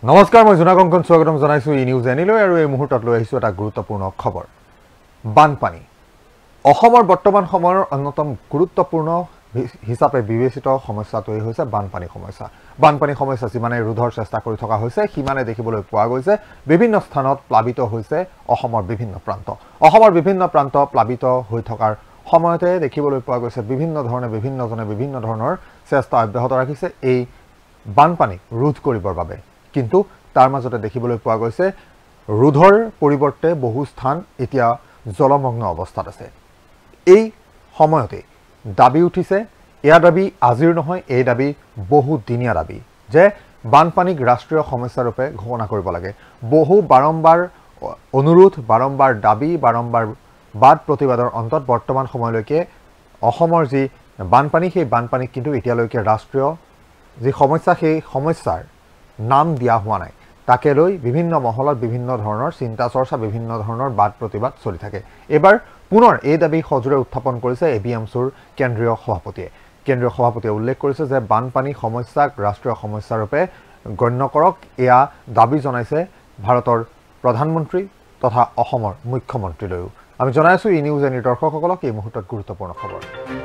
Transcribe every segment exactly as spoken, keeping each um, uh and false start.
নমস্কাৰ মই জোনা কংকন স্বাগতম জনাইছো ই নিউজ এনিলৈ আৰু এই মুহূৰ্তত লৈ আহিছো এটা গুৰুত্বপূৰ্ণ খবৰ বানপানী অসমৰ বৰ্তমান সময়ৰ অন্যতম গুৰুত্বপূৰ্ণ হিচাপে বিবেচিত সমস্যাটো হৈছে বানপানী সমস্যা বানপানী সমস্যা যিমানে ৰোধৰ চেষ্টা কৰি থকা হৈছে সিমানে দেখিবলৈ পোৱা গৈছে বিভিন্ন স্থানত প্লাবিত হৈছে অসমৰ বিভিন্ন প্ৰান্ত অসমৰ বিভিন্ন প্ৰান্ত প্লাবিত হৈ থকাৰ সময়তে দেখিবলৈ পোৱা গৈছে বিভিন্ন ধৰণে বিভিন্ন জনে বিভিন্ন ধৰণৰ চেষ্টা অব্যাহত ৰাখিছে এই বানপানী ৰোধ কৰিবৰ বাবে কিন্তু তাৰ মাজতে দেখিবলৈ পোৱা গৈছে ৰোধৰ পৰিৱৰ্তে বহু স্থান এতিয়া জলমগ্ন অৱস্থাত আছে এই সময়তে দাবী উঠিছে এয়া দাবী আজিৰ নহয় এই দাবী বহু দিনীয়া দাবী যে বানপানীক ৰাষ্ট্ৰীয় সমস্যা ৰূপে ঘোষণা কৰিব লাগে বহু বাৰম্বাৰ অনুৰোধ বাৰম্বাৰ দাবী বাৰম্বাৰ বাদ প্ৰতিবাদৰ অন্তত বৰ্তমান সময়লৈকে অসমৰ যি বানপানী সেই বানপানীক কিন্তু এতিয়ালৈকে ৰাষ্ট্ৰীয় যি সমস্যা সেই সমস্যাৰ নাম দিয়া হোৱা নাই তাকে লৈ বিভিন্ন মহলত বিভিন্ন ধৰণৰ চিন্তা চৰ্চা বিভিন্ন ধৰণৰ বাদ প্ৰতিবাদ চলি থাকে এবাৰ পুনৰ এই দাবী সজোৰে উত্থাপন কৰিছে এবিএমছৰ কেন্দ্ৰীয় সভাপতিয়ে কেন্দ্ৰীয় সভাপতিয়ে উল্লেখ কৰিছে যে বানপানী সমস্যাক ৰাষ্ট্ৰীয় সমস্যা ৰূপে গণ্য কৰক এয়া দাবী জনাইছে ভাৰতৰ প্ৰধানমন্ত্ৰী তথা অসমৰ মুখ্যমন্ত্ৰীলৈও আমি জনাইছো ই নিউজ এনিৰ দৰ্শকসকলক এই মুহূৰ্তত গুৰুত্বপূৰ্ণ খবৰ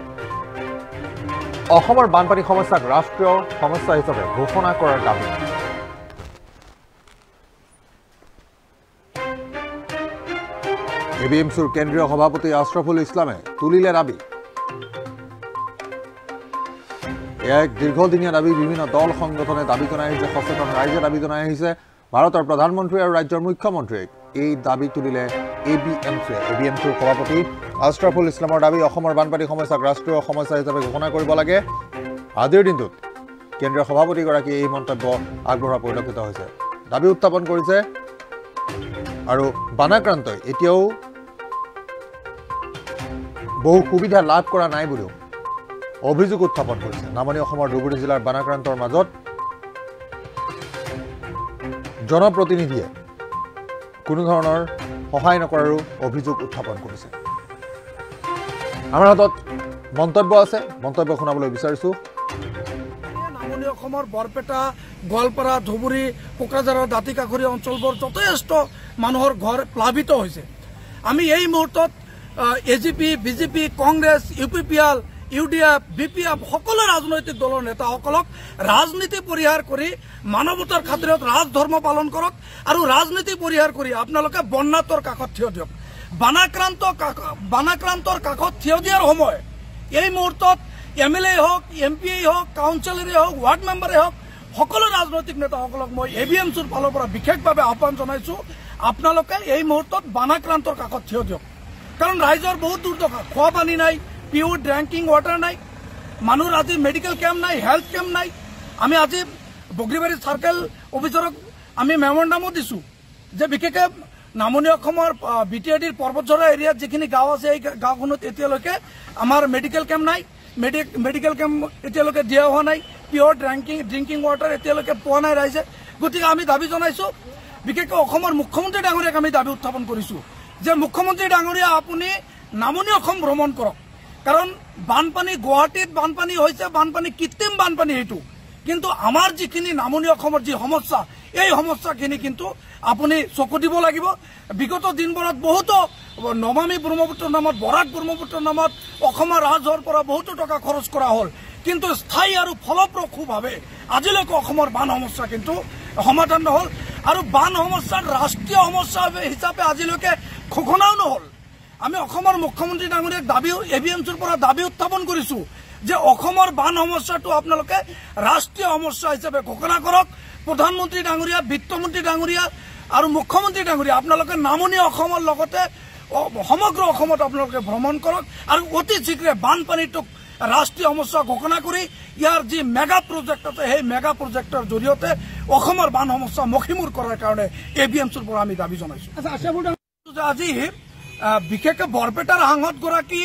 অসমৰ বানপানী সমস্যাক ৰাষ্ট্ৰীয় সমস্যা হিচাপে ঘোষণা কৰাৰ দাবী এবিএমছৰ কেন্দ্ৰীয় সভাপতি আশৰাফুল ইছলামে তুলিলে দাবী এক দীৰ্ঘদিনীয়া দাবী বিভিন্ন দল সংগঠনে দাবী জনাই আহিছে সচেতন ৰাইজে দাবী জনাই আহিছে ভাৰতৰ প্ৰধানমন্ত্ৰী আৰু ৰাজ্যৰ মুখ্যমন্ত্ৰীক এই দাবী তুলিলে এবিএমছে এবিএমছৰ সভাপতি আশৰাফুল ইছলামৰ দাবী অসমৰ বানপানী সমস্যাক ৰাষ্ট্ৰীয় সমস্যা হিচাপে ঘোষণা কৰিব লাগে আজিৰ দিনটোত কেন্দ্ৰীয় সভাপতিগৰাকী এই মন্তব্য আগবঢ়োৱা পৰিলক্ষিত হৈছে দাবী উত্থাপন কৰিছে আৰু বানাক্ৰান্তই এতিয়াও বহু সুবিধা লাভ কৰা নাই বুলিও অভিযোগ উত্থাপন কৰিছে নামনি অসমৰ ধুবুৰী জিলাৰ বানাক্ৰান্তৰ মাজত জনপ্ৰতিনিধিয়ে কোনো ধৰণৰ সহায় নকৰাৰো অভিযোগ উত্থাপন কৰিছে আমাৰ হাতত মন্তব্য আছে মন্তব্য শুনাবলৈ বিচাৰিছো নামনি অসমৰ বৰপেটা গোৱালপাৰা ধুবুৰী কোকৰাঝাৰৰ দাঁতিকাষৰী অঞ্চলবোৰ যথেষ্ট মানুহৰ ঘৰ প্লাবিত হৈছে আমি এই মুহূৰ্তত AGP BJP Congress U P P L U D F B P F সকলো ৰাজনৈতিক দলৰ নেতাসকলক ৰাজনীতি পৰিহাৰ কৰি মানৱতাৰ খাতিৰত ৰাজধৰ্ম পালন কৰক আৰু ৰাজনীতি পৰিহাৰ কৰি আপোনালোকে বন্যাতৰ কাষত থিয় দিয়ক বানাক্ৰান্ত বানাক্ৰান্তৰ কাষত থিয় দিয়াৰ সময় এই মুহূৰ্তত এম এল এ হওক এম পি হওক কাউন্সিলৰে হওক ৱাৰ্ড মেম্বাৰে হওক সকলো ৰাজনৈতিক নেতাসকলক মই এ বি এমছৰ ফালৰ পৰা বিশেষভাৱে আহ্বান জনাইছো আপোনালোকে এই মুহূৰ্তত বানাক্ৰান্তৰ কাষত থিয় দিয়ক কাৰণ ৰাইজৰ বহুত দুৰ্দশা খোৱা পানী নাই পিউৰ ড্ৰিংকিং ৱাটাৰ নাই মানুহৰ আজি মেডিকেল কেম্প নাই হেল্থ কেম্প নাই আমি আজি বগৰীবাৰী চাৰ্কেল অফিচাৰক আমি মেমৰেণ্ডামো দিছো যে বিশেষকৈ নামনি অসমৰ বি টি আই ডিৰ পৰ্বতঝৰা এৰিয়াত যিখিনি গাঁও আছে এই গাঁওখনত এতিয়ালৈকে আমাৰ মেডিকেল কেম্প নাই মেডিকেল কেম্প এতিয়ালৈকে দিয়া হোৱা নাই পিয়ৰ ড্ৰিংকিং ড্ৰিংকিং ৱাটাৰ এতিয়ালৈকে পোৱা নাই ৰাইজে গতিকে আমি দাবী জনাইছো বিশেষকৈ অসমৰ মুখ্যমন্ত্ৰী ডাঙৰীয়াক আমি দাবী উত্থাপন কৰিছো যে মুখ্যমন্ত্ৰী ডাঙৰীয়া আপুনি নামনি অসম ভ্ৰমণ কৰক কাৰণ বানপানী গুৱাহাটীত বানপানী হৈছে বানপানী কৃত্ৰিম বানপানী এইটো কিন্তু আমাৰ যিখিনি নামনি অসমৰ যি সমস্যা এই সমস্যাখিনি কিন্তু আপুনি চকু দিব লাগিব বিগত দিনবোৰত বহুতো নমামী ব্ৰহ্মপুত্ৰৰ নামত বৰাক ব্ৰহ্মপুত্ৰৰ নামত অসমৰ ৰাজহৰ পৰা বহুতো টকা খৰচ কৰা হ'ল কিন্তু স্থায়ী আৰু ফলপ্ৰসূভাৱে আজিলৈকে অসমৰ বান সমস্যা কিন্তু সমাধান নহ'ল আৰু বান সমস্যাৰ ৰাষ্ট্ৰীয় সমস্যা হিচাপে আজিলৈকে ঘোষণাও নহ'ল আমি অসমৰ মুখ্যমন্ত্ৰী ডাঙৰীয়াক দাবী এ বি এমছৰ পৰা দাবী উত্থাপন কৰিছো যে অসমৰ বান সমস্যাটো আপোনালোকে ৰাষ্ট্ৰীয় সমস্যা হিচাপে ঘোষণা কৰক প্ৰধানমন্ত্ৰী ডাঙৰীয়া বিত্তমন্ত্ৰী ডাঙৰীয়া আৰু মুখ্যমন্ত্ৰী ডাঙৰীয়া আপোনালোকে নামনি অসমৰ লগতে সমগ্ৰ অসমত আপোনালোকে ভ্ৰমণ কৰক আৰু অতি শীঘ্ৰে বানপানীটোক ৰাষ্ট্ৰীয় সমস্যা ঘোষণা কৰি ইয়াৰ যি মেগা প্ৰজেক্ট আছে সেই মেগা প্ৰজেক্টৰ জৰিয়তে অসমৰ বান সমস্যা মষিমূৰ কৰাৰ কাৰণে এ বি এমছৰ পৰা আমি দাবী জনাইছো আজি বিশেষকৈ বৰপেটাৰ সাংসদগৰাকী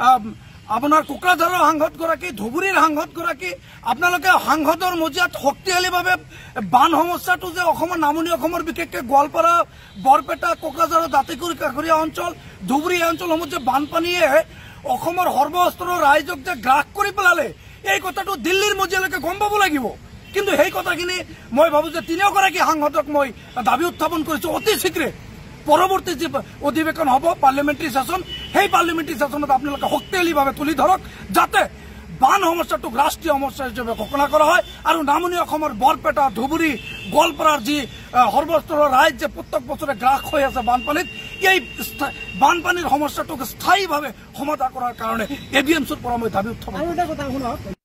আপোনাৰ কোকৰাঝাৰৰ সাংসদগৰাকী ধুবুৰীৰ সাংসদগৰাকী আপোনালোকে সাংসদৰ মজিয়াত শক্তিশালীভাৱে বান সমস্যাটো যে অসমৰ নামনি অসমৰ বিশেষকৈ গোৱালপাৰা বৰপেটা কোকৰাঝাৰৰ দাঁতিকাষৰীয়া অঞ্চল ধুবুৰী এই অঞ্চলসমূহ যে বানপানীয়ে অসমৰ সৰ্বস্তৰৰ ৰাইজক যে গ্ৰাস কৰি পেলালে এই কথাটো দিল্লীৰ মজিয়ালৈকে গম পাব লাগিব কিন্তু সেই কথাখিনি মই ভাবো যে তিনিওগৰাকী সাংসদক মই দাবী উত্থাপন কৰিছো অতি শীঘ্ৰে পৰৱৰ্তী যি অধিৱেশন হ'ব পাৰ্লিয়ামেণ্টাৰী সেশন সেই পাৰ্লিয়ামেণ্টাৰী সেশনত আপোনালোকে শক্তিশালীভাৱে তুলি ধৰক যাতে বান সমস্যাটোক ৰাষ্ট্ৰীয় সমস্যা হিচাপে ঘোষণা কৰা হয় আৰু নামনি অসমৰ বৰপেটা ধুবুৰী গোৱালপাৰাৰ যি সৰ্বস্তৰৰ ৰাইজ যে প্ৰত্যেক বছৰে গ্ৰাস হৈ আছে বানপানীত এই বানপানীৰ সমস্যাটোক স্থায়ীভাৱে সমাধান কৰাৰ কাৰণে এ বি এম চিৰ পৰা মই দাবী উত্থাপন